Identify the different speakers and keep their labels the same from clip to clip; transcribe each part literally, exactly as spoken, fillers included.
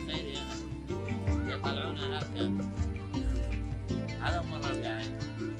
Speaker 1: خير يا يطلعون هناك على مرة قاعد.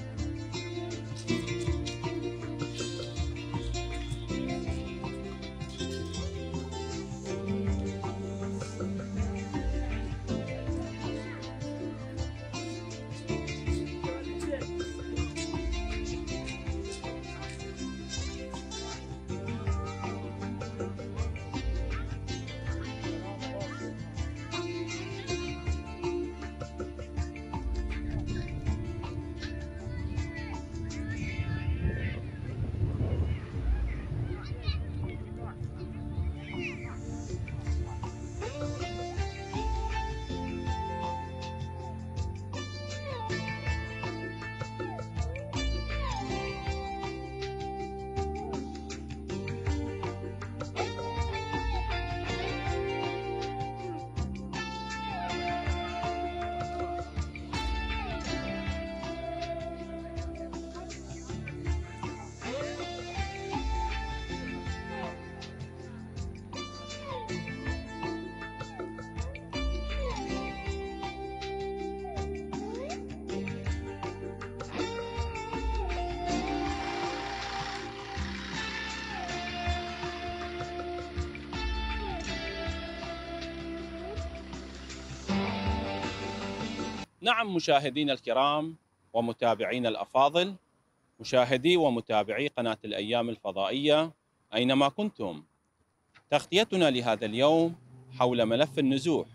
Speaker 2: نعم مشاهدينا الكرام ومتابعينا الأفاضل، مشاهدي ومتابعي قناة الأيام الفضائية أينما كنتم، تغطيتنا لهذا اليوم حول ملف النزوح.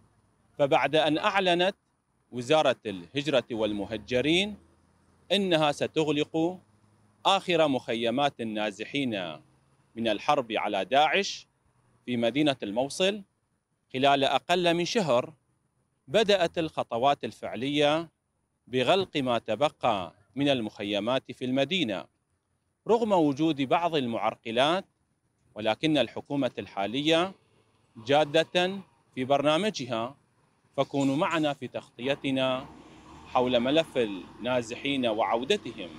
Speaker 2: فبعد أن أعلنت وزارة الهجرة والمهجرين أنها ستغلق آخر مخيمات النازحين من الحرب على داعش في مدينة الموصل خلال أقل من شهر، بدأت الخطوات الفعلية بغلق ما تبقى من المخيمات في المدينة رغم وجود بعض المعرقلات، ولكن الحكومة الحالية جادة في برنامجها. فكونوا معنا في تغطيتنا حول ملف النازحين وعودتهم.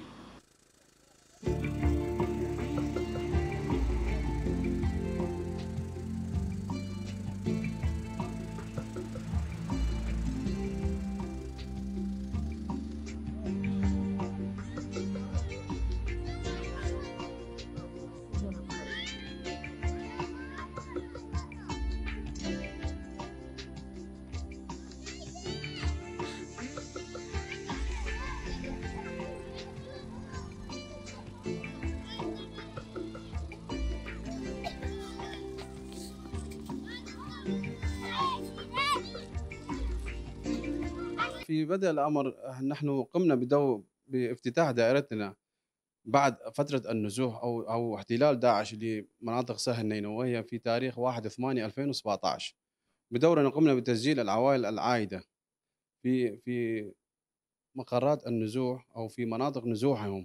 Speaker 3: في بدء الأمر نحن قمنا بدو بافتتاح دائرتنا بعد فترة النزوح أو أو احتلال داعش لمناطق سهل نينوى في تاريخ واحد ثمانية ألفين وسبعة عشر. بدورنا قمنا بتسجيل العوائل العائدة في في مقرات النزوح أو في مناطق نزوحهم،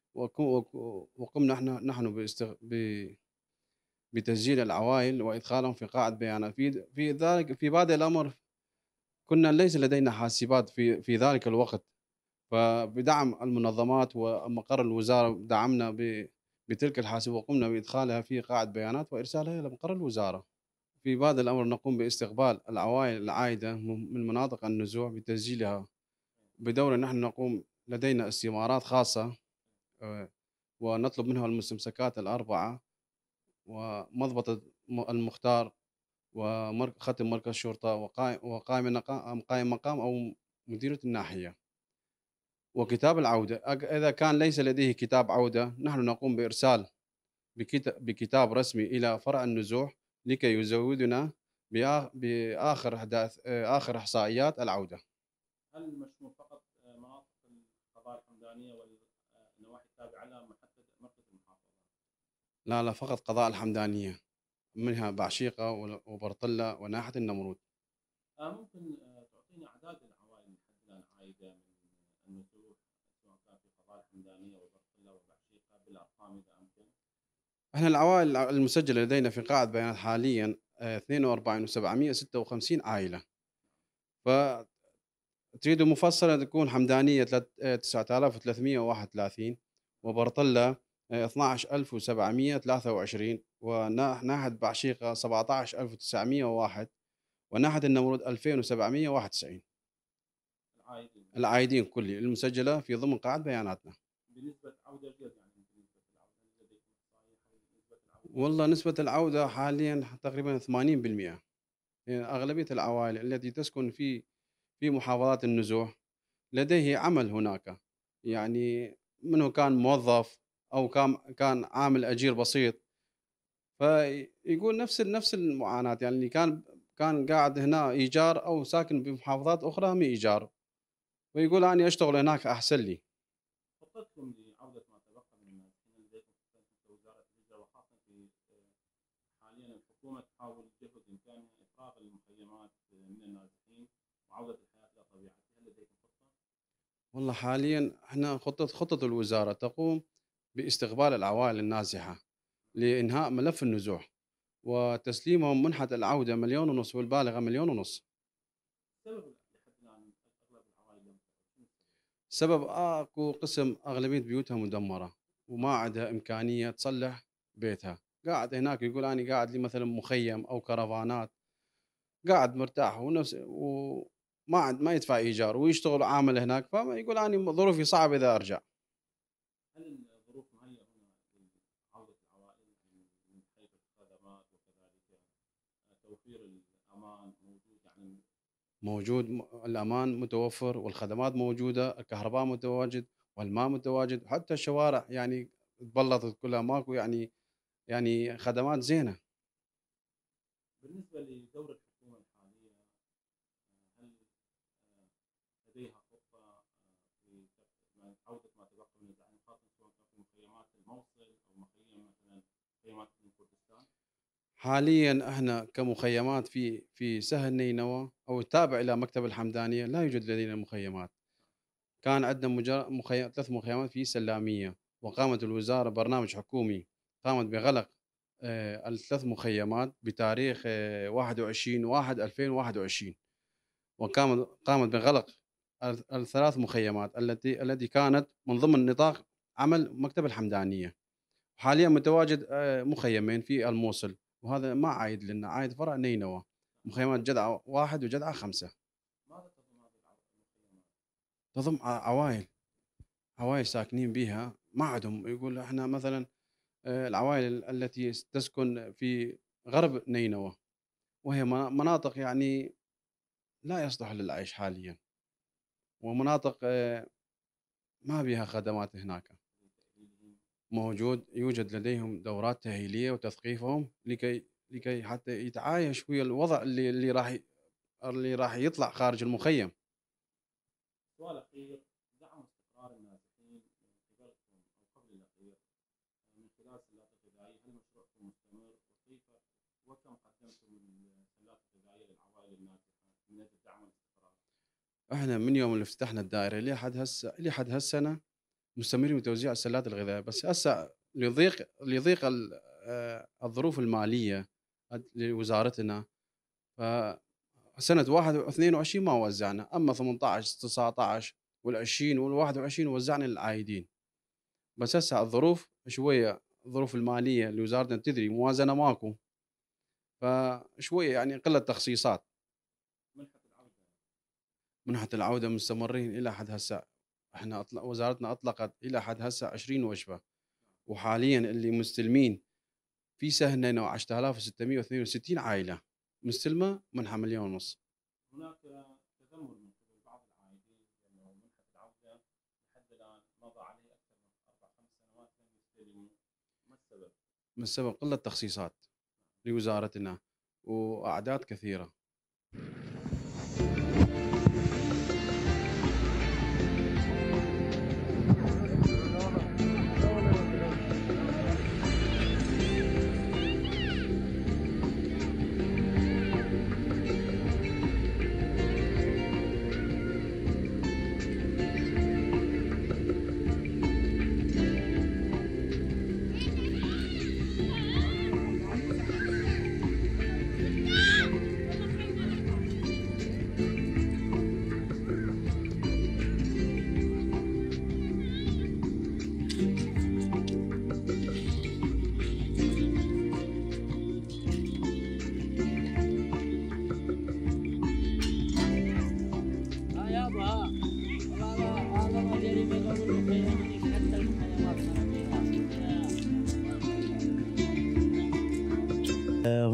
Speaker 3: وقمنا نحن نحن باستغ... ب... بتسجيل العوائل وإدخالهم في قاعدة بيانات. في في ذلك في بادئ الأمر كنا ليس لدينا حاسبات في في ذلك الوقت، فبدعم المنظمات ومقر الوزارة دعمنا ب... بتلك الحاسبة وقمنا بإدخالها في قاعدة بيانات وإرسالها إلى مقر الوزارة. في بادئ الأمر نقوم باستقبال العوائل العائدة من مناطق النزوح بتسجيلها. بدورنا نحن نقوم لدينا استمارات خاصة ونطلب منها المستمسكات الأربعة ومضبط المختار وختم مركز الشرطة وقائم قائم مقام أو مديرية الناحية وكتاب العودة. إذا كان ليس لديه كتاب عودة نحن نقوم بإرسال بكتاب رسمي إلى فرع النزوح لكي يزودنا بآخر أحداث آخر إحصائيات العودة.
Speaker 2: هل المشمول فقط مناطق القضاء الحمدانية والنواحي التابعة لها محدد مركز المحافظة؟
Speaker 3: لا لا، فقط قضاء الحمدانية، منها بعشيقة وبرطلة وناحية النمرود.
Speaker 2: آه ممكن آه تعطينا أعداد العوائل المحددة العائدة من النزوح سواء كان في قضاء الحمدانية وبرطلة وبعشيقة بالأرقام إذا أمكن؟
Speaker 3: احنا العوائل المسجلة لدينا في قاعدة بيانات حاليا اثنين وأربعين وسبعمائة وستة وخمسين عائلة. فتريد مفصلة تكون حمدانية تسعة آلاف وثلاثمائة وواحد وثلاثين وبرطلة اثني عشر ألف وسبعمائة وثلاثة وعشرين وناحية بعشيقة سبعة عشر ألف وتسعمائة وواحد وناحية النمرود ألفين وسبعمئة وواحد وتسعين.
Speaker 2: العائدين.
Speaker 3: العايدين كلي المسجلة في ضمن قاعدة بياناتنا.
Speaker 2: بنسبة عودة الجد يعني بنسبة العودة لديكم إحصائية حول نسبة العودة؟
Speaker 3: والله نسبة العودة حاليا تقريبا ثمانين بالمئة. يعني أغلبية العوائل التي تسكن في في محافظات النزوح لديه عمل هناك، يعني منه كان موظف أو كان كان عامل أجير بسيط، فيقول نفس نفس المعاناة، يعني اللي كان كان قاعد هنا إيجار أو ساكن بمحافظات أخرى من إيجار، ويقول أنا أشتغل هناك أحسن لي.
Speaker 2: خطتكم لعودة ما تبقى من النازحين لديكم كوزارة الهجرة، وخاصة في حاليا الحكومة تحاول جهد بإمكانها إفراغ المخيمات من النازحين وعودة الحياة إلى طبيعتها، هل لديكم خطة؟
Speaker 3: والله حاليا احنا خطة خطة الوزارة تقوم باستقبال العوائل النازحة لإنهاء ملف النزوح وتسليمهم منحة العودة مليون ونص والبالغة مليون ونص.
Speaker 2: السبب لحد الآن أغلب العوائل لم تعود.
Speaker 3: سبب اكو قسم اغلبيه بيوتها مدمره وما عندها امكانيه تصلح بيتها، قاعد هناك يقول انا قاعد لي مثلا مخيم او كرفانات، قاعد مرتاح ونفس وما عند ما يدفع ايجار ويشتغل عامل هناك، فيقول انا ظروفي صعبه اذا ارجع.
Speaker 2: هل الظروف مهيئة هنا لعودة العوائل من حيث الخدمات وكذلك توفير الأمان موجود يعني؟
Speaker 3: موجود، م- الامان متوفر والخدمات موجوده، الكهرباء متواجد والماء متواجد، حتى الشوارع يعني تبلطت كلها ماكو يعني يعني خدمات زينه.
Speaker 2: بالنسبة لدور الحكومة الحالية، هل لديها خطة في عودة ما تبقى من النازحين، خاصة سواء كان في مخيمات الموصل أو مخيم مثلا مخيمات في كردستان؟
Speaker 3: حاليا احنا كمخيمات في في سهل نينوى او التابع الى مكتب الحمدانيه لا يوجد لدينا مخيمات. كان عندنا مجر... مخيم... ثلاث مخيمات في سلاميه، وقامت الوزاره برنامج حكومي قامت بغلق آه الثلاث مخيمات بتاريخ آه واحد وعشرين واحد ألفين وواحد وعشرين، وقامت قامت بغلق ال- الثلاث مخيمات التي التي كانت من ضمن نطاق عمل مكتب الحمدانيه. حاليا متواجد آه، مخيمين في الموصل، وهذا ما عايد لنا، عايد فرع نينوى، مخيمات جدعة واحد وجدعة خمسة.
Speaker 2: ماذا تظن هذه المخيمات؟
Speaker 3: تضم ع- عوائل عوائل ساكنين بها ما عندهم، يقول احنا مثلا آه، العوائل التي تسكن في غرب نينوى، وهي من- مناطق يعني لا يصلح للعيش حاليا، ومناطق آه، ما بها خدمات هناك. موجود يوجد لديهم دورات تأهيلية وتثقيفهم لكي لكي حتى يتعايش ويا الوضع اللي اللي راح ي- اللي راح يطلع خارج المخيم.
Speaker 2: سؤال أخير، دعم استقرار النازحين من قبلكم أو قبل الأخير من خلال السلات الغذائية، هل مشروعكم مستمر؟ وكيف وكم قدمتم من السلات الغذائية للعوائل النازحة من أجل دعم الاستقرار؟
Speaker 3: احنا من يوم اللي فتحنا الدائرة لحد هسه لحد هالسنة مستمرين بتوزيع السلات الغذائية، بس هسه ليضيق ليضيق ال- آه، الظروف المالية لوزارتنا، فسنة واحد واثنين وعشرين ما وزعنا، اما ثمانية عشر تسعة عشر والعشرين والواحد وعشرين وزعنا للعايدين. بس هسه الظروف شويه الظروف الماليه لوزارتنا تدري موازنه ماكو، فشويه يعني قله تخصيصات.
Speaker 2: منحة العودة.
Speaker 3: منحة العوده مستمرين الى حد هسه، احنا أطلق وزارتنا اطلقت الى حد هسه عشرين وجبه، وحاليا اللي مستلمين في سهل نينوى عشرة آلاف وستمئة واثنين وستين عائله مستلمه منحه مليون ونص.
Speaker 2: هناك تذمر من قبل بعض العائدين بأنه منحة العودة لحد الآن مضى عليه أكثر من أربع خمس سنوات لم يستلموا، ما السبب؟
Speaker 3: من سبب قله تخصيصات لوزارتنا واعداد كثيره.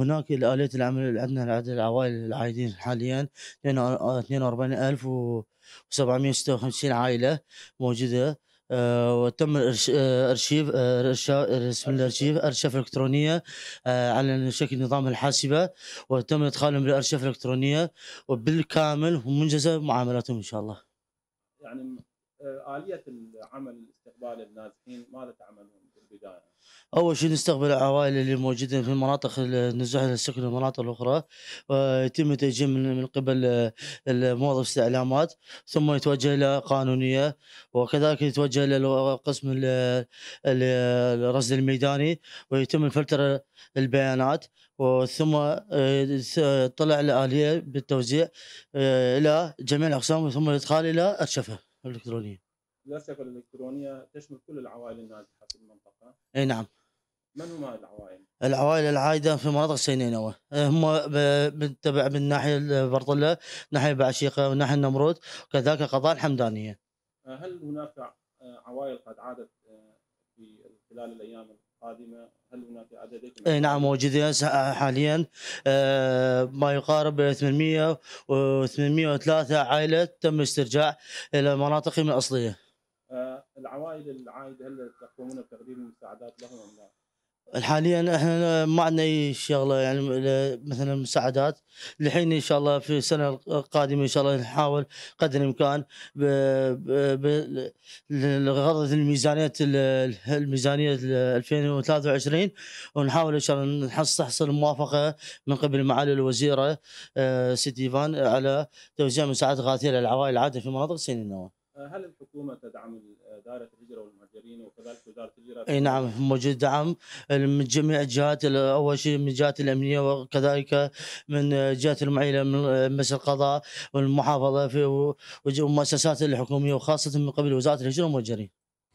Speaker 4: وهناك آلية العمل عندنا عدد العوائل العايدين حاليا اثنين وأربعين ألف وسبعمئة وستة وخمسين عائلة موجودة. آه، وتم الإرش- آه، ارشيف آه، إرشا- اسم الارشيف ارشفه الكترونيه آه، على شكل نظام الحاسبه، وتم ادخالهم بالارشفه الالكترونيه وبالكامل ومنجزه معاملاتهم ان شاء الله.
Speaker 2: يعني آه، آلية العمل استقبال النازحين ماذا تعملون بالبداية؟
Speaker 4: أول شيء نستقبل العوائل اللي موجودة في المناطق النزوح للسكن المناطق الأخرى، ويتم تأجيل من من قبل آه، الموظف استعلامات، ثم يتوجه إلى قانونية، وكذلك يتوجه إلى قسم ال- ال- الرصد الميداني، ويتم الفلتر البيانات، وثم آه، طلع الآلية بالتوزيع آه، إلى جميع الأقسام، ثم الإدخال إلى أرشفة الإلكترونية.
Speaker 2: الأرشفة الإلكترونية تشمل كل العوائل النازحة في المنطقة.
Speaker 4: أي نعم.
Speaker 2: من هم هذه العوائل؟
Speaker 4: العوائل العايدة في مناطق سينينوى هم ب- بالتبع من ناحية البرطلة، ناحية بعشيقة، وناحية النمرود، وكذلك قضاء الحمدانية.
Speaker 2: آه، هل هناك آه، عوائل قد عادت آه، في خلال الأيام القادمة؟ هل هناك عددكم؟
Speaker 4: اي نعم موجودين هسه حاليا آه، ما يقارب ثمانمئة وثمانمئة وثلاثة عائلة تم استرجاع إلى مناطقهم الأصلية.
Speaker 2: آه، العوائل العائدة هل تقومون بتقديم المساعدات لهم أم لا؟
Speaker 4: حاليا احنا ما عندنا اي شغله يعني مثلا مساعدات الحين. ان شاء الله في السنه القادمه ان شاء الله نحاول قدر الامكان لغرض الميزانيه الميزانيه ألفين وثلاثة وعشرين، ونحاول ان شاء الله نحصل موافقه من قبل معالي الوزيره آه، سيدي ايفان على توزيع مساعدات غاثيه للعوائل العاده في مناطق سيناء.
Speaker 2: هل الحكومة تدعم دائرة الهجرة والمهاجرين وكذلك وزارة الهجرة؟
Speaker 4: اي نعم موجود دعم من جميع الجهات، اول شيء من الجهات الامنيه، وكذلك من الجهات المعينه من مجلس القضاء والمحافظه في والمؤسسات الحكوميه، وخاصه من قبل وزاره الهجره والمهاجرين.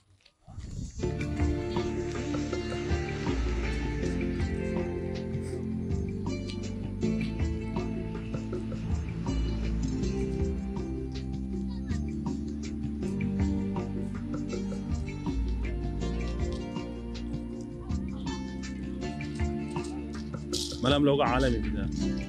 Speaker 2: ملام لغة عالمي بدأ.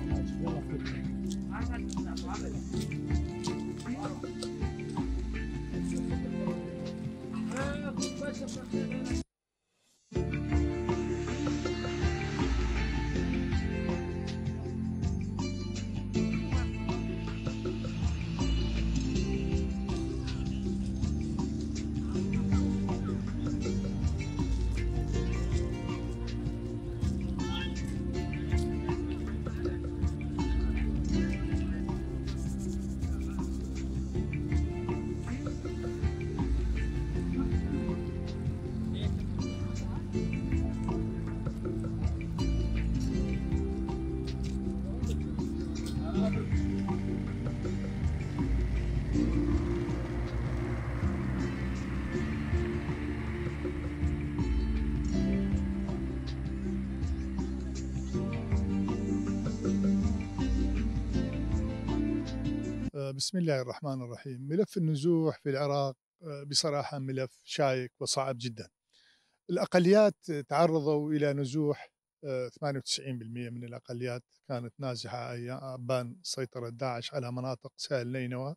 Speaker 5: بسم الله الرحمن الرحيم. ملف النزوح في العراق بصراحة ملف شائك وصعب جدا. الأقليات تعرضوا إلى نزوح، ثمانية وتسعين بالمئة من الأقليات كانت نازحة أيام سيطرة داعش على مناطق سهل نينوى،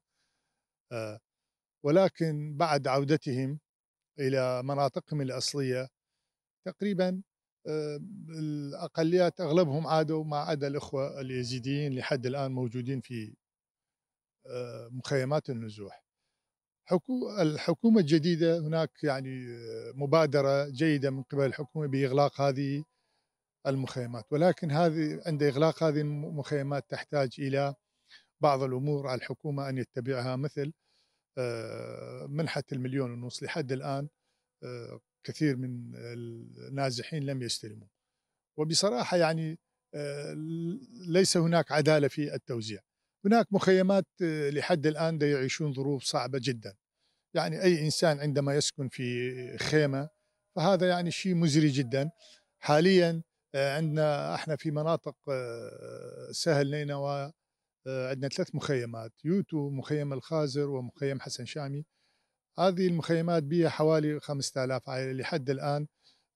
Speaker 5: ولكن بعد عودتهم إلى مناطقهم الأصلية تقريبا الأقليات أغلبهم عادوا، ما عدا الإخوة اليزيديين لحد الآن موجودين في مخيمات النزوح. الحكومة الجديدة هناك يعني مبادرة جيدة من قبل الحكومة بإغلاق هذه المخيمات، ولكن هذه عند إغلاق هذه المخيمات تحتاج إلى بعض الأمور على الحكومة أن يتبعها، مثل منحة المليون ونص. لحد الآن كثير من النازحين لم يستلموا، وبصراحة يعني ليس هناك عدالة في التوزيع. هناك مخيمات لحد الآن يعيشون ظروف صعبة جدا، يعني أي إنسان عندما يسكن في خيمة فهذا يعني شيء مزري جدا. حاليا عندنا احنا في مناطق سهل نينوى عندنا ثلاث مخيمات، يوتو، مخيم الخازر، ومخيم حسن شامي. هذه المخيمات بها حوالي خمسة آلاف عائلة لحد الآن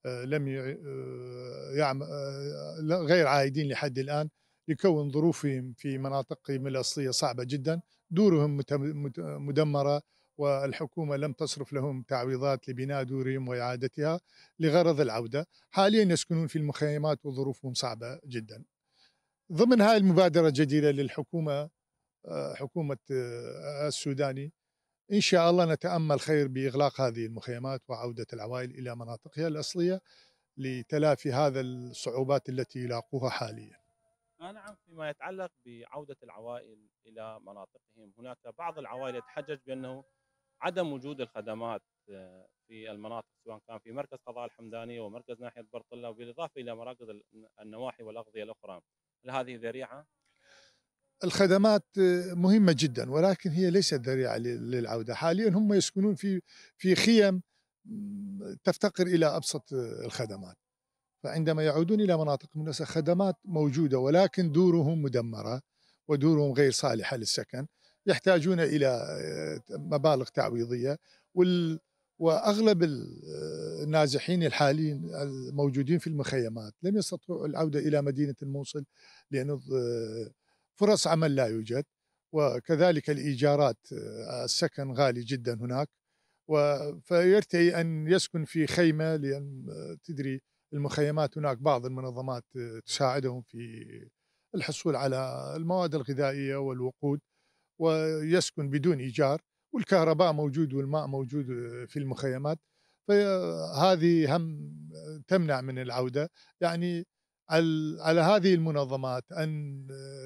Speaker 5: لم يعمل غير عائدين لحد الآن، لكون ظروفهم في مناطقهم الأصلية صعبة جدا، دورهم مدمرة، والحكومة لم تصرف لهم تعويضات لبناء دورهم وإعادتها لغرض العودة. حاليا يسكنون في المخيمات وظروفهم صعبة جدا. ضمن هذه المبادرة الجديدة للحكومة حكومة السوداني، إن شاء الله نتأمل خير بإغلاق هذه المخيمات وعودة العوائل إلى مناطقها الأصلية لتلافي هذا الصعوبات التي يلاقوها حاليا.
Speaker 2: نعم، فيما يتعلق بعودة العوائل إلى مناطقهم، هناك بعض العوائل يتحجج بأنه عدم وجود الخدمات في المناطق، سواء كان في مركز قضاء الحمدانية ومركز ناحية برطلة، وبالإضافة إلى مراكز النواحي والأغذية الأخرى. هل هذه ذريعة؟
Speaker 5: الخدمات مهمة جدا، ولكن هي ليست ذريعة للعودة. حاليا هم يسكنون في في خيم تفتقر إلى أبسط الخدمات، فعندما يعودون إلى مناطقهم خدمات موجودة ولكن دورهم مدمرة ودورهم غير صالحة للسكن، يحتاجون إلى مبالغ تعويضية. وال وأغلب النازحين الحاليين الموجودين في المخيمات لم يستطيعوا العودة إلى مدينة الموصل، لأن فرص عمل لا يوجد، وكذلك الإيجارات السكن غالي جدا هناك، فيرتئي أن يسكن في خيمة، لأن تدري المخيمات هناك بعض المنظمات تساعدهم في الحصول على المواد الغذائية والوقود، ويسكن بدون إيجار، والكهرباء موجود والماء موجود في المخيمات، فهذه هم تمنع من العودة. يعني على هذه المنظمات أن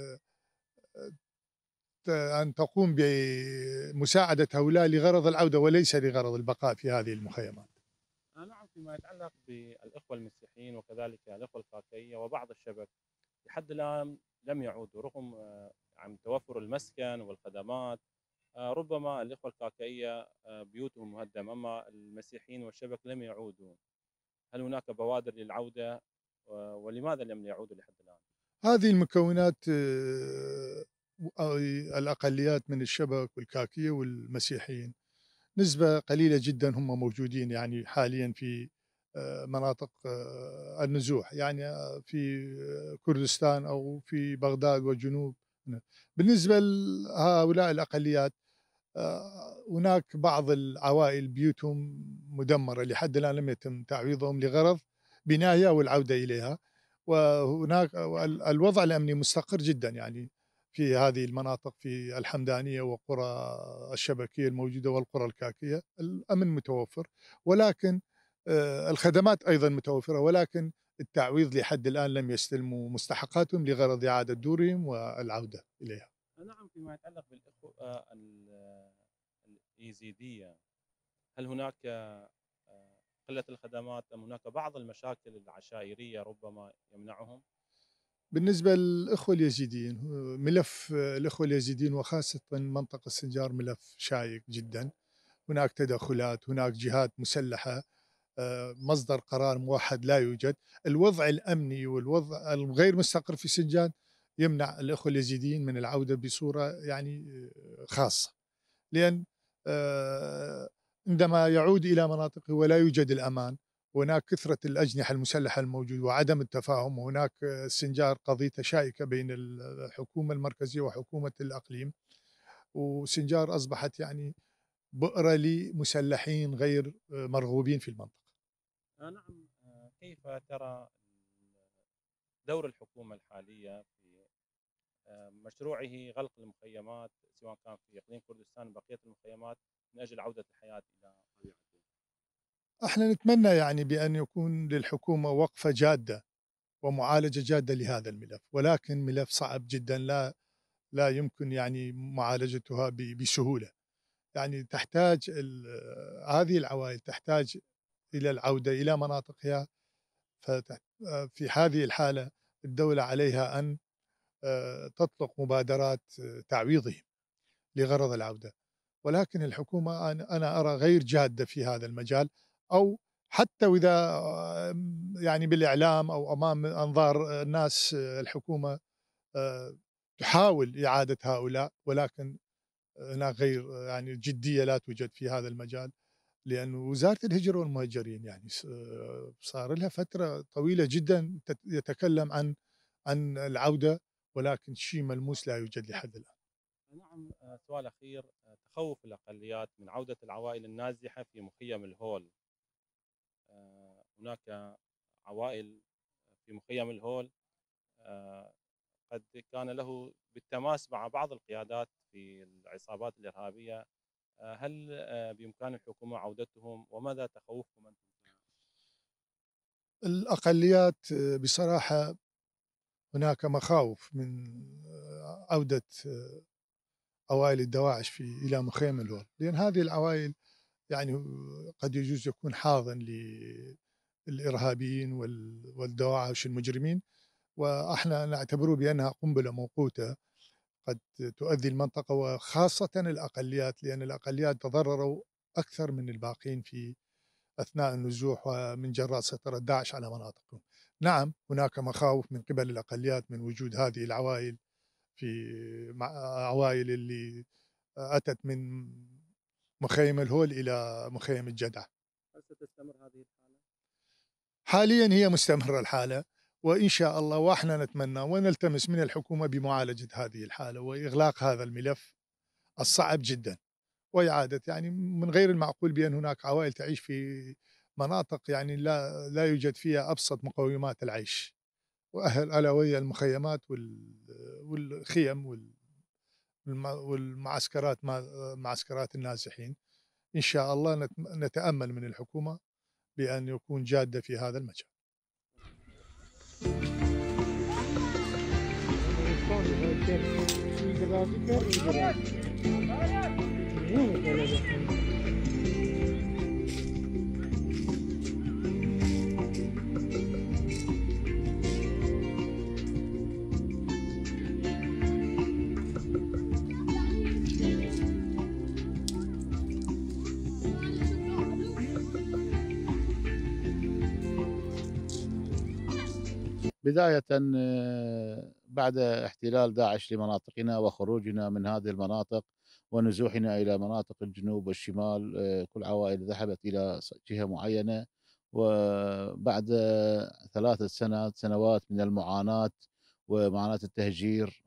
Speaker 5: أن تقوم بمساعدة هؤلاء لغرض العودة وليس لغرض البقاء في هذه المخيمات.
Speaker 2: نعم، فيما يتعلق بالإخوة المسيحيين وكذلك الإخوة الكاكية وبعض الشبك، لحد الآن لم يعودوا رغم عن توفر المسكن والخدمات. ربما الإخوة الكاكية بيوتهم مهدمة، أما المسيحيين والشبك لم يعودوا. هل هناك بوادر للعودة، ولماذا لم يعودوا لحد الآن؟
Speaker 5: هذه المكونات الأقليات من الشبك والكاكية والمسيحيين نسبة قليلة جدا هم موجودين يعني حاليا في مناطق النزوح، يعني في كردستان أو في بغداد والجنوب. بالنسبة لهؤلاء الأقليات هناك بعض العوائل بيوتهم مدمرة لحد الآن لم يتم تعويضهم لغرض بنائها والعودة إليها، وهناك الوضع الأمني مستقر جدا يعني في هذه المناطق، في الحمدانية وقرى الشبكية الموجودة والقرى الكاكية الأمن متوفر، ولكن الخدمات أيضا متوفرة، ولكن التعويض لحد الآن لم يستلموا مستحقاتهم لغرض إعادة دورهم والعودة إليها.
Speaker 2: نعم، فيما يتعلق بالإخوة اليزيدية، هل هناك قلة الخدمات أم هناك بعض المشاكل العشائرية ربما يمنعهم؟
Speaker 5: بالنسبة للإخوة اليزيديين، ملف الإخوة اليزيديين وخاصة منطقة السنجار ملف شائك جدا. هناك تدخلات، هناك جهات مسلحة، مصدر قرار موحد لا يوجد. الوضع الأمني والوضع الغير مستقر في سنجان يمنع الإخوة اليزيديين من العودة بصورة يعني خاصة، لأن عندما يعود إلى مناطقه ولا يوجد الأمان، وهناك كثرة الأجنحة المسلحة الموجودة وعدم التفاهم، وهناك السنجار قضية شائكة بين الحكومة المركزية وحكومة الأقليم، وسنجار أصبحت يعني بؤرة لمسلحين غير مرغوبين في المنطقة.
Speaker 2: نعم، كيف ترى دور الحكومة الحالية في مشروعه غلق المخيمات، سواء كان في إقليم كردستان وبقية المخيمات، من أجل عودة الحياة إلى طبيعتها؟
Speaker 5: احنا نتمنى يعني بأن يكون للحكومة وقفة جادة ومعالجة جادة لهذا الملف، ولكن ملف صعب جدا، لا لا يمكن يعني معالجتها بسهولة. يعني تحتاج هذه العوائل تحتاج إلى العودة إلى مناطقها، ففي هذه الحالة الدولة عليها أن تطلق مبادرات تعويضهم لغرض العودة، ولكن الحكومة أنا أرى غير جادة في هذا المجال، أو حتى وإذا يعني بالإعلام أو أمام أنظار الناس الحكومة تحاول إعادة هؤلاء، ولكن هناك غير يعني جدية لا توجد في هذا المجال. لأن وزارة الهجرة والمهجرين يعني صار لها فترة طويلة جدا يتكلم عن عن العودة، ولكن شيء ملموس لا يوجد لحد الآن.
Speaker 2: نعم. آه، سؤال أخير. آه، تخوف الأقليات من عودة العوائل النازحة في مخيم الهول. آه، هناك عوائل في مخيم الهول آه، قد كان له بالتماس مع بعض القيادات في العصابات الإرهابية. آه، هل آه، بإمكان الحكومة عودتهم، وماذا تخوفكم أنتم؟
Speaker 5: الأقليات آه، بصراحة هناك مخاوف من آه، عودة آه، عوائل الدواعش في إلى مخيم الهول، لأن هذه العوائل يعني قد يجوز يكون حاضن للإرهابيين وال- والدواعش المجرمين، واحنا نعتبره بأنها قنبلة موقوتة قد تؤذي المنطقة وخاصة الأقليات، لأن الأقليات تضرروا أكثر من الباقين في أثناء النزوح ومن جراء سيطرة داعش على مناطقهم. نعم هناك مخاوف من قبل الأقليات من وجود هذه العوائل في مع عوائل اللي أتت من مخيم الهول إلى مخيم الجدع.
Speaker 2: هل ستستمر هذه الحالة؟
Speaker 5: حاليا هي مستمرة الحالة، وإن شاء الله وإحنا نتمنى ونلتمس من الحكومة بمعالجة هذه الحالة وإغلاق هذا الملف الصعب جدا، وإعادة يعني من غير المعقول بأن هناك عوائل تعيش في مناطق يعني لا لا يوجد فيها أبسط مقومات العيش، وأهل ألا وهي المخيمات والخيم والمعسكرات معسكرات النازحين. إن شاء الله نتأمل من الحكومة بأن يكون جادة في هذا المجال.
Speaker 6: بداية آه، بعد احتلال داعش لمناطقنا وخروجنا من هذه المناطق ونزوحنا إلى مناطق الجنوب والشمال، آه، كل عوائل ذهبت إلى جهة معينة. وبعد ثلاثة سنوات سنوات من المعاناة ومعاناة التهجير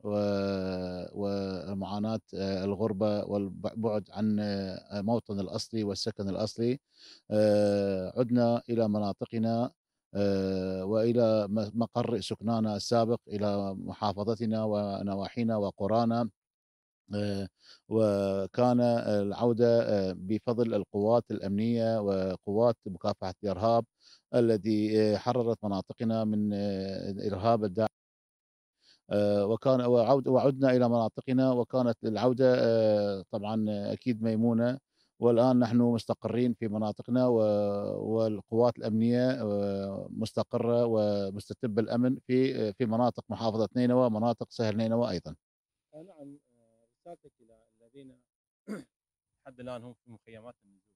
Speaker 6: ومعاناة آه، الغربة والبعد عن آه، موطن الأصلي والسكن الأصلي، آه، عدنا إلى مناطقنا آه، وإلى مقر سكنانا السابق إلى محافظتنا ونواحينا وقرانا. آه، وكان العودة آه، بفضل القوات الأمنية وقوات مكافحة الإرهاب الذي آه، حررت مناطقنا من آه، إرهاب الداعش. آه، وكان وعود وعدنا إلى مناطقنا، وكانت العودة آه، طبعا أكيد ميمونة. والآن نحن مستقرين في مناطقنا والقوات الأمنية آه، مستقرة ومستتبة الأمن في في مناطق محافظة نينوى ومناطق سهل نينوى أيضا.
Speaker 2: آه، نعم. آه، رسالتك إلى الذين لحد الآن هم في مخيمات النزوح.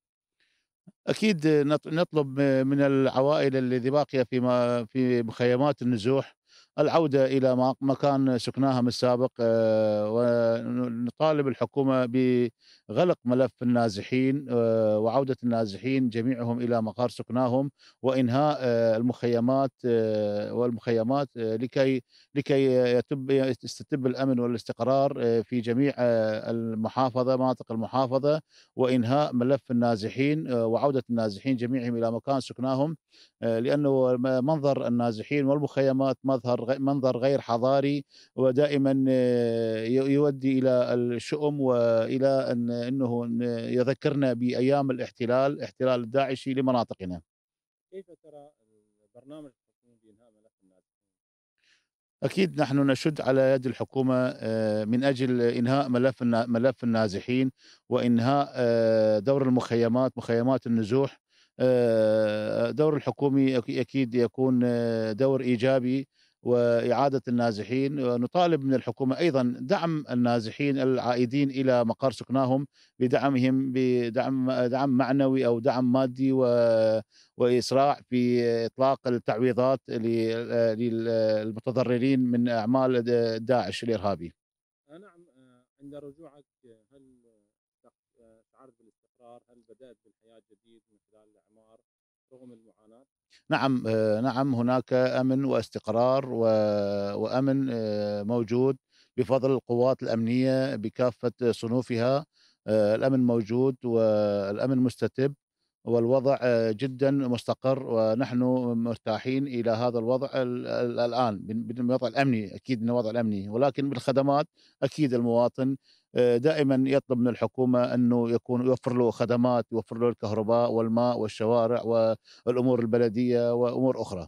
Speaker 6: أكيد نطلب من العوائل الذي باقية في في مخيمات النزوح العودة إلى مكان سكناهم السابق، آه، ونطالب الحكومة بغلق ملف النازحين آه، وعودة النازحين جميعهم إلى مقار سكناهم، وإنهاء آه، المخيمات آه، والمخيمات آه، لكي لكي يتب يستتب الأمن والاستقرار آه، في جميع آه، المحافظة مناطق المحافظة، وإنهاء ملف النازحين آه، وعودة النازحين جميعهم إلى مكان سكناهم، آه، لأنه منظر النازحين والمخيمات مظهر منظر غير حضاري، ودائما آه، يودي إلى الشؤم وإلى أن أنه يذكرنا بأيام الاحتلال احتلال الداعشي لمناطقنا.
Speaker 2: كيف ترى البرنامج الحكومي بإنهاء ملف النازحين؟
Speaker 6: أكيد نحن نشد على يد الحكومة آه، من أجل إنهاء ملف ملف النازحين وإنهاء آه، دور المخيمات مخيمات النزوح. آه، دور الحكومي أكيد يكون آه، دور إيجابي وإعادة النازحين، ونطالب من الحكومة أيضا دعم النازحين العائدين إلى مقر سكناهم بدعمهم بدعم دعم معنوي أو دعم مادي و وإسراع في إطلاق التعويضات للمتضررين من أعمال داعش الإرهابي.
Speaker 2: آه، نعم. آه، عند رجوعك هل استق- آه، شعرت بالاستقرار؟ هل بدأت بالحياة جديد من خلال الإعمار رغم المعاناة؟
Speaker 6: نعم آه، نعم هناك أمن واستقرار و- وأمن آه، موجود بفضل القوات الأمنية بكافة صنوفها. آه، الأمن موجود والأمن مستتب والوضع آه، جدا مستقر، ونحن مرتاحين إلى هذا الوضع ال- ال- الآن بال- بالوضع الأمني. أكيد من الوضع الأمني، ولكن بالخدمات أكيد المواطن آه، دائما يطلب من الحكومة أنه يكون يوفر له خدمات، يوفر له الكهرباء والماء والشوارع والامور البلديه وامور اخرى.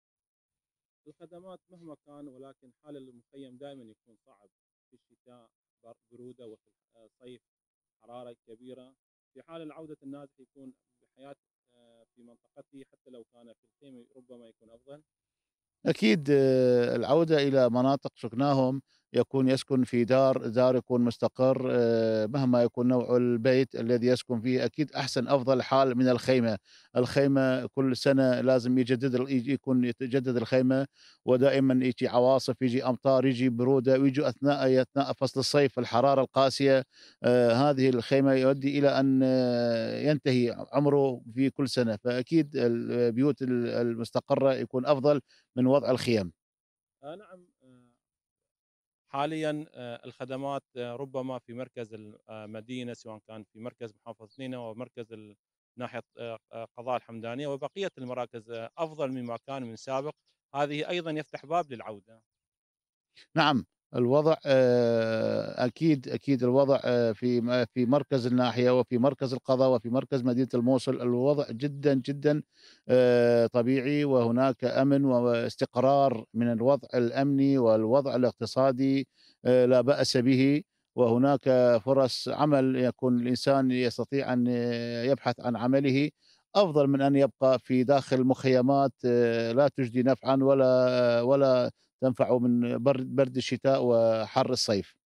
Speaker 2: الخدمات مهما كان، ولكن حال المخيم دائما يكون صعب. في الشتاء بر- برودة، وفي الصيف حرارة كبيرة. في حال العودة النازح يكون بحياة آه، في منطقته، حتى لو كان في الخيمة ربما يكون أفضل.
Speaker 6: اكيد آه، العوده الى مناطق سكناهم، يكون يسكن في دار دار يكون مستقر، آه، مهما يكون نوع البيت الذي يسكن فيه، اكيد احسن افضل حال من الخيمه. الخيمه كل سنه لازم يجدد ال- يجي يكون يتجدد الخيمه، ودائما يجي عواصف، يجي امطار، يجي بروده، ويجي اثناء اثناء فصل الصيف الحراره القاسيه. آه، هذه الخيمه يؤدي الى ان آه، ينتهي عمره في كل سنه، فاكيد البيوت المستقره يكون افضل من وضع الخيام.
Speaker 2: آه نعم. آه حاليا آه الخدمات آه ربما في مركز المدينة، سواء كان في مركز محافظة نينوى ومركز ال- ناحية آه آه، قضاء الحمدانية وبقية المراكز آه أفضل مما كان من سابق. هذه أيضا يفتح باب للعودة.
Speaker 6: نعم، الوضع آه، أكيد أكيد الوضع آه، في م في مركز الناحية وفي مركز القضاء وفي مركز مدينة الموصل، الوضع جدًا، جدًا آآ طبيعي، وهناك أمن واستقرار من الوضع الأمني والوضع الاقتصادي، آآ لا بأس به، وهناك فرص عمل يكون الإنسان يستطيع أن يبحث عن عمله، أفضل من أن يبقى في داخل مخيمات آه، لا تجدي نفعًا ولا ولا تنفع من برد برد الشتاء وحر الصيف.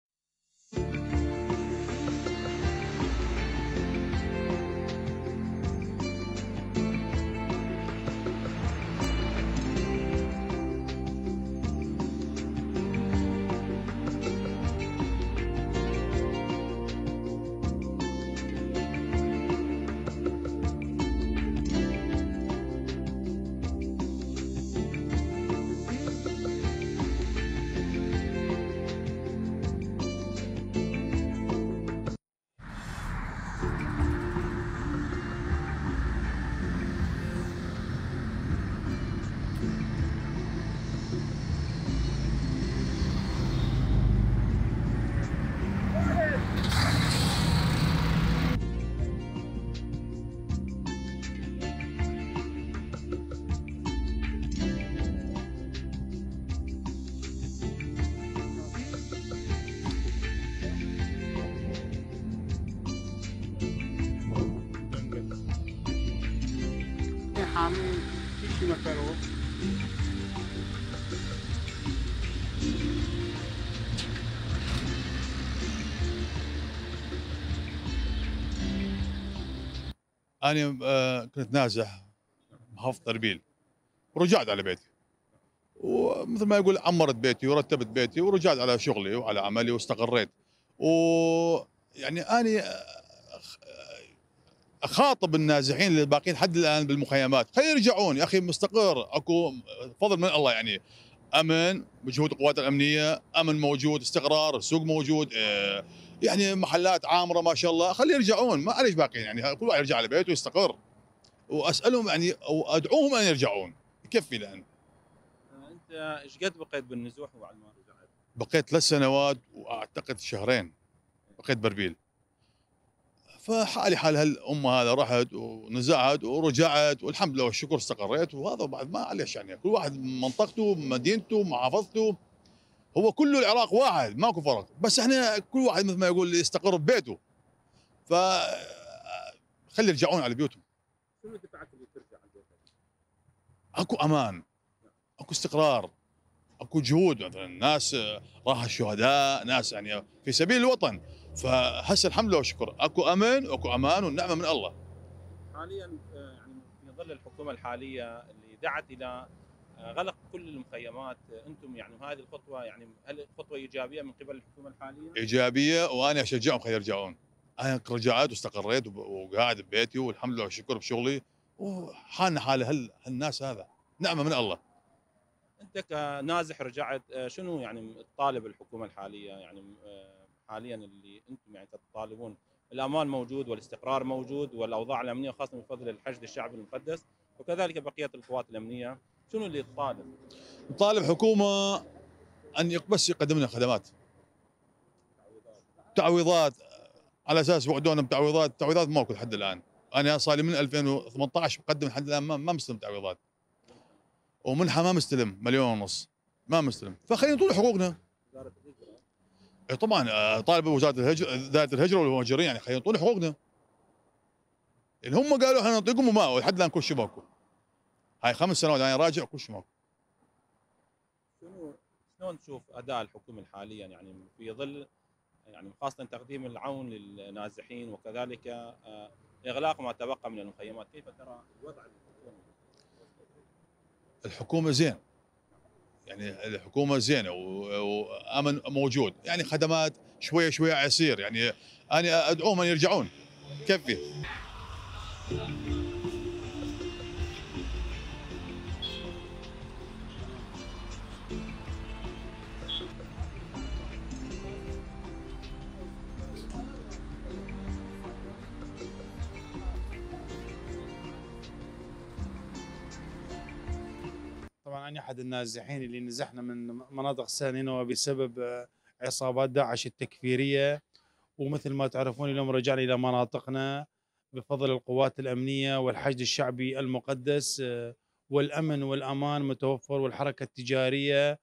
Speaker 7: حامل في شي مكانه.
Speaker 8: أنا آه، كنت نازح محافظة أربيل ورجعت على بيتي، ومثل ما يقول عمرت بيتي ورتبت بيتي ورجعت على شغلي وعلى عملي واستقريت. ويعني أنا أخاطب النازحين اللي باقين حد الآن بالمخيمات، خلينا يرجعون يا أخي، مستقر، أكو فضل من الله يعني، أمن بجهود القوات الأمنية، أمن موجود، استقرار، السوق موجود، آه، يعني محلات عامرة ما شاء الله، خلي يرجعون، ما عليش باقين يعني، كل واحد يرجع على بيته ويستقر. واسالهم يعني او ادعوهم ان يرجعون، يكفي الان.
Speaker 2: آه أنت إيش قد بقيت بالنزوح وعلى ما رجعت؟
Speaker 8: بقيت ثلاث سنوات واعتقد شهرين بقيت بربيل. فحالي حال هالامه هذا، رحت ونزعت ورجعت والحمد لله والشكر استقريت، وهذا بعد ما معلش يعني، كل واحد منطقته، مدينته، محافظته، هو كله العراق واحد، ماكو فرق، بس احنا كل واحد مثل ما يقول يستقر ببيته. ف خلي يرجعون على بيوتهم.
Speaker 2: شنو دفعك اللي ترجع على بيتك؟
Speaker 8: اكو امان، اكو استقرار، اكو جهود، مثلا ناس راح الشهداء، ناس يعني في سبيل الوطن، فهسه الحمد لله والشكر اكو امن واكو امان والنعمه من الله.
Speaker 2: حاليا آه يعني في ظل الحكومة الحالية اللي دعت إلى آه غلق كل المخيمات، آه أنتم يعني هذه الخطوة، يعني هل خطوة إيجابية من قبل الحكومة الحالية؟
Speaker 8: ايجابيه، وانا اشجعهم خلي يرجعون. انا رجعت واستقريت وب- وقاعد ببيتي والحمد لله والشكر بشغلي، وحالنا حال هال هالناس، هذا نعمه من الله.
Speaker 2: انت كنازح رجعت، آه، شنو يعني تطالب الحكومه الحاليه، يعني آه، حاليا اللي انتم يعني تطالبون؟ الامان موجود والاستقرار موجود والاوضاع الامنيه خاصه بفضل الحشد الشعبي المقدس وكذلك بقيه القوات الامنيه، شنو اللي تطالب؟
Speaker 8: نطالب حكومه ان يق- بس يقدم لنا خدمات، تعويضات، على اساس وعدونا بتعويضات، تعويضات ماكو لحد الان. انا صار لي من ألفين وثمانية عشر مقدم لحد الان ما, ما مستلم تعويضات، ومنحه ما مستلم مليون ونص ما مستلم، فخلينا نطول حقوقنا. إيه طبعا، آه، طالب وزاره الهجره، ذات الهجره والمهاجرين، يعني خلينا نطول حقوقنا. اللي هم قالوا احنا نعطيكم وما، ولحد الان كل شيء ماكو. هاي خمس سنوات انا راجع كل شيء ماكو.
Speaker 2: شنو شلون تشوف اداء الحكومه حاليا يعني في ظل يعني خاصه تقديم العون للنازحين وكذلك آه، اغلاق ما تبقى من المخيمات، كيف ترى الوضع الحكومي؟
Speaker 8: الحكومه زين، يعني الحكومه زينه و- وامن موجود، يعني خدمات شويه شويه يصير، يعني انا ادعوهم ان يرجعون كفي.
Speaker 7: طبعا أنا أحد النازحين اللي نزحنا من مناطق سانينوى بسبب آه، عصابات داعش التكفيرية، ومثل ما تعرفون اليوم رجعنا إلى مناطقنا بفضل القوات الأمنية والحشد الشعبي المقدس، آه، والأمن والأمان متوفر، والحركة التجارية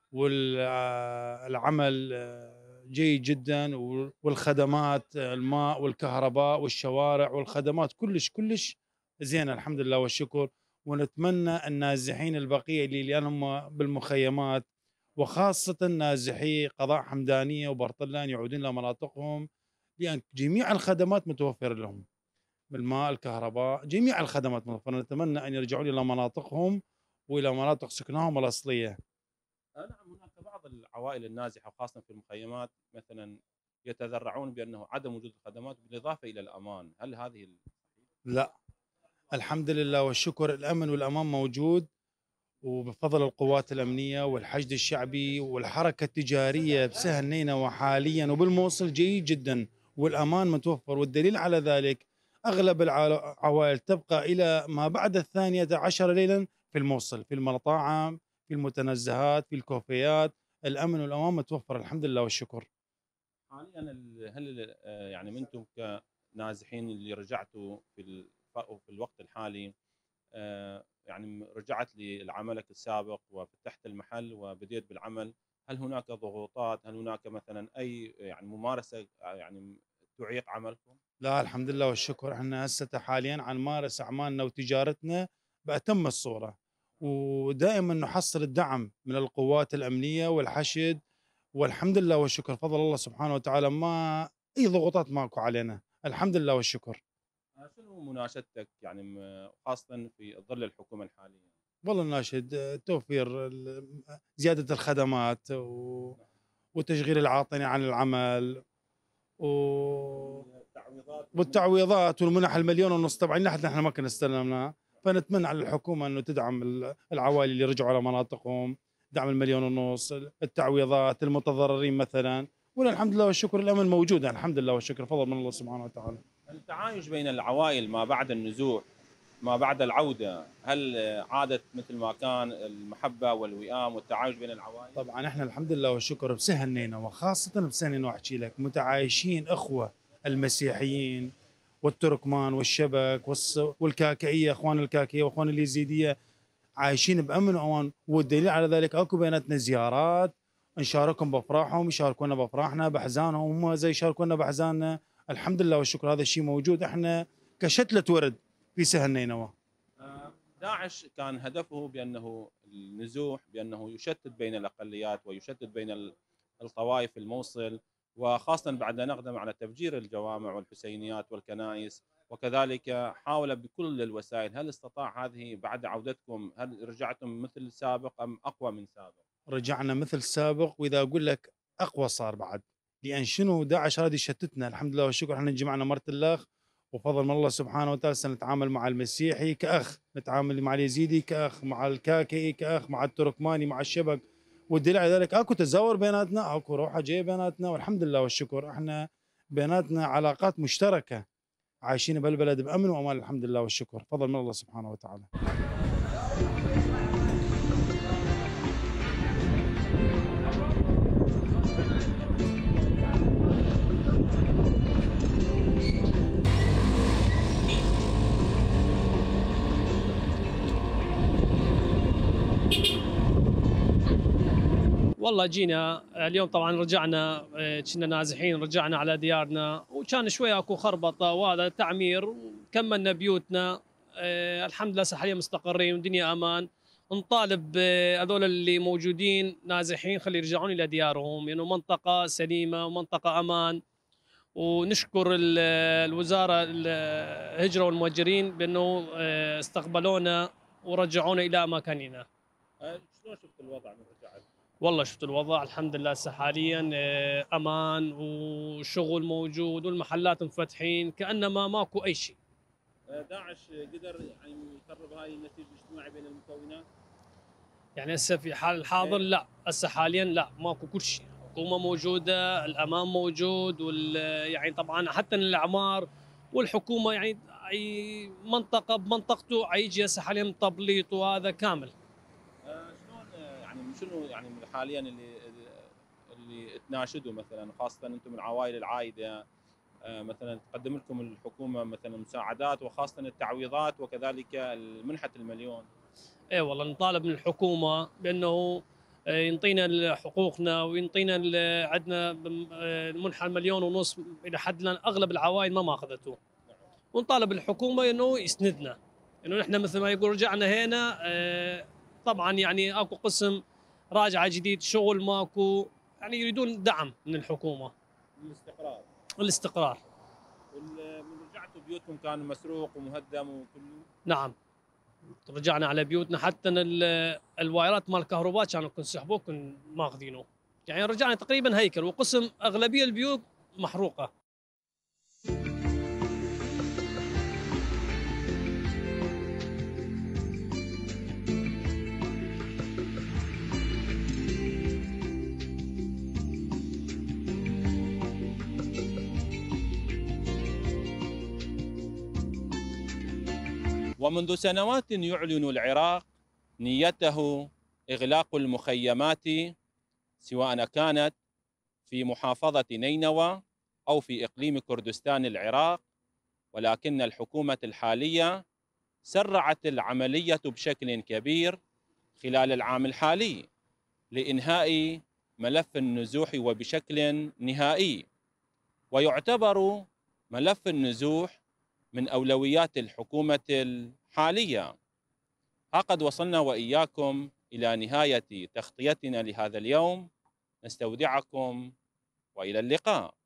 Speaker 7: والعمل جيد جدا، والخدمات الماء والكهرباء والشوارع والخدمات كلش كلش زينة الحمد لله والشكر. ونتمنى النازحين البقية اللي الآن هم بالمخيمات وخاصة نازحي قضاء حمدانية وبرطلان يعودون إلى مناطقهم، لأن جميع الخدمات متوفرة لهم، بالماء الكهرباء جميع الخدمات متوفرة. نتمنى أن يرجعون إلى مناطقهم وإلى مناطق سكنهم الأصلية.
Speaker 2: آه نعم، هناك بعض العوائل النازحة وخاصة في المخيمات مثلا يتذرعون بأنه عدم وجود الخدمات بالإضافة إلى الأمان، هل هذه ال...
Speaker 7: لا، الحمد لله والشكر الأمن والأمان موجود، وبفضل القوات الأمنية والحشد الشعبي والحركة التجارية بسهل نينوى حاليا وبالموصل جيد جدا، والأمان متوفر. والدليل على ذلك أغلب العوائل تبقى إلى ما بعد الثانية عشر ليلا في الموصل، في المطاعم، في المتنزهات، في الكوفيات، الأمن والأمان متوفر الحمد لله والشكر.
Speaker 2: حاليا ال- هل آه، يعني منتم كنازحين اللي رجعتوا في ال- في الوقت الحالي، آه، يعني رجعت لعملك السابق وفتحت المحل وبديت بالعمل، هل هناك ضغوطات؟ هل هناك مثلا أي يعني ممارسة آه، يعني تعيق عملكم؟
Speaker 7: لا الحمد لله والشكر، احنا هسه حاليا عن نمارس اعمالنا وتجارتنا باتم الصوره، ودائما نحصل الدعم من القوات الامنيه والحشد، والحمد لله والشكر فضل الله سبحانه وتعالى، ما اي ضغوطات ماكو علينا الحمد لله والشكر.
Speaker 2: آه، شنو مناشدتك يعني م- خاصة في ظل الحكومة الحالية؟
Speaker 7: والله ناشد آه، توفير ال- زياده الخدمات و- وتشغيل العاطلين عن العمل و
Speaker 2: التعويضات
Speaker 7: والتعويضات والمنح المليون ونص، طبعا نحن نحن ما كنا استلمناها، فنتمنى على الحكومه انه تدعم ال- العوائل اللي رجعوا على مناطقهم، دعم المليون ونص، التعويضات، المتضررين مثلا، ولا الحمد لله والشكر الامن موجود الحمد لله والشكر فضل من الله سبحانه وتعالى.
Speaker 2: التعايش بين العوائل ما بعد النزوح ما بعد العودة، هل عادت مثل ما كان المحبة والوئام والتعايش بين العوائل؟
Speaker 7: طبعا احنا الحمد لله والشكر بسهنينا، وخاصه بسهنينا احكي لك متعايشين اخوه، المسيحيين والتركمان والشبك والس- والكاكئيه، اخوان الكاكئيه واخوان اليزيديه عايشين بامن وامان، والدليل على ذلك اكو بيناتنا زيارات، نشاركهم بافراحهم، يشاركونا بافراحنا، باحزانهم هم زي يشاركونا باحزاننا، الحمد لله والشكر هذا الشيء موجود، احنا كشتله ورد في سهل نينوى.
Speaker 2: آه، داعش كان هدفه بأنه النزوح، بأنه يشتت بين الأقليات ويشتت بين ال- الطوائف في الموصل، وخاصة بعد نقدم على تفجير الجوامع والحسينيات والكنائس، وكذلك حاول بكل الوسائل. هل استطاع هذه بعد عودتكم؟ هل رجعتم مثل السابق أم أقوى من سابق؟
Speaker 7: رجعنا مثل السابق، واذا اقول لك اقوى صار بعد، لان شنو داعش هذه شتتنا. الحمد لله والشكر احنا انجمعنا مرة الاخ، وفضل من الله سبحانه وتعالى سنتعامل مع المسيحي كاخ، نتعامل مع اليزيدي كاخ، مع الكاكي كاخ، مع التركماني، مع الشبك. والدليل على ذلك اكو تزاور بيناتنا، اكو روحه جايه بيناتنا، والحمد لله والشكر احنا بيناتنا علاقات مشتركه، عايشين بهالبلد بامن وامان الحمد لله والشكر، فضل من الله سبحانه وتعالى.
Speaker 9: والله جينا اليوم طبعا رجعنا، كنا نازحين رجعنا على ديارنا، وكان شوي اكو خربطه وهذا تعمير، وكملنا بيوتنا. آه الحمد لله حاليا مستقرين والدنيا امان. نطالب هذول اللي موجودين نازحين خلي يرجعون الى ديارهم، لانه يعني منطقه سليمه ومنطقه امان. ونشكر الوزاره الهجره والمهجرين بانه استقبلونا ورجعونا الى اماكننا.
Speaker 2: شلون شفت الوضع من رجعت؟
Speaker 9: والله شفت الوضع الحمد لله هسه حاليا امان وشغل موجود والمحلات مفتحين كانما ماكو اي شيء.
Speaker 2: داعش قدر يعني يخرب هاي النسيج الاجتماعي بين المكونات؟
Speaker 9: يعني هسه في حال الحاضر لا، هسه حاليا لا ماكو كل شيء، الحكومه موجوده، الامان موجود، وال يعني طبعا حتى الاعمار والحكومه يعني اي منطقه بمنطقته يجي هسه حاليا تبليط وهذا كامل.
Speaker 2: شلون يعني شنو يعني حاليا اللي اللي تناشدوا مثلا، خاصه انتم من عوائل العائده، مثلا تقدم لكم الحكومه مثلا مساعدات وخاصه التعويضات وكذلك منحه المليون؟
Speaker 9: اي والله نطالب من الحكومه بانه ينطينا حقوقنا وينطينا عندنا المنحه المليون ونص الى حد الان اغلب العوائل ما ماخذته. ونطالب الحكومه انه يسندنا، انه نحن مثل ما يقول رجعنا هنا طبعا يعني اكو قسم راجعه جديد شغل ماكو، يعني يريدون دعم من الحكومه.
Speaker 2: الاستقرار.
Speaker 9: الاستقرار.
Speaker 2: من رجعتوا بيوتكم كان مسروق ومهدم وكله؟
Speaker 9: نعم. رجعنا على بيوتنا، حتى الوايرات مال الكهرباء كانوا يسحبوه كن ماخذينه. يعني رجعنا تقريبا هيكل، وقسم اغلبيه البيوت محروقه.
Speaker 2: ومنذ سنوات يعلن العراق نيته إغلاق المخيمات سواء كانت في محافظة نينوى أو في إقليم كردستان العراق، ولكن الحكومة الحالية سرعت العملية بشكل كبير خلال العام الحالي لإنهاء ملف النزوح وبشكل نهائي. ويعتبر ملف النزوح من أولويات الحكومة الحالية. ها قد وصلنا وإياكم إلى نهاية تغطيتنا لهذا اليوم، نستودعكم وإلى اللقاء.